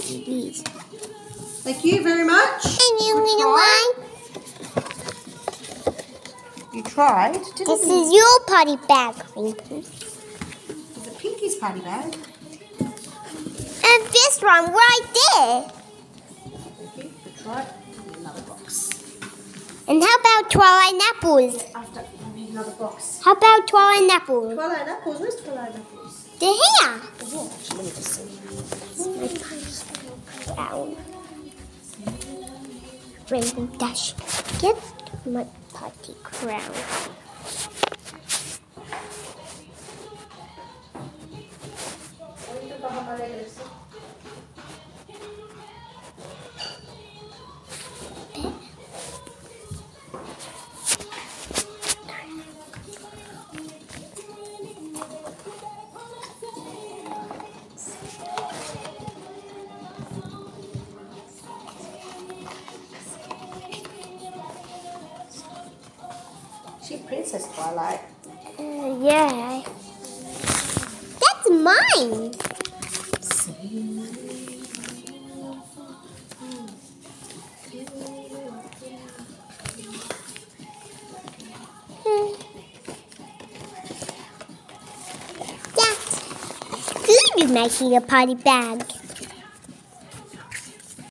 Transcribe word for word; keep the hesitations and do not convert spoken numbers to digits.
see these. Thank you very much. And you Good little try. one. You tried, didn't This you? is your potty bag, Pinky. It's a Pinky's potty bag. And this one right there. Okay, good try. Another box. And how about Twilight Apples? After, I need another box. How about Twilight Apples? Twilight apples. Where's Twilight apples? They're here. Oh, yeah, actually, let me just see. Down. Rainbow Dash. Get my potty crown. She Princess Twilight. Uh, yeah. That's mine. Hmm. That's good, you're making a potty bag.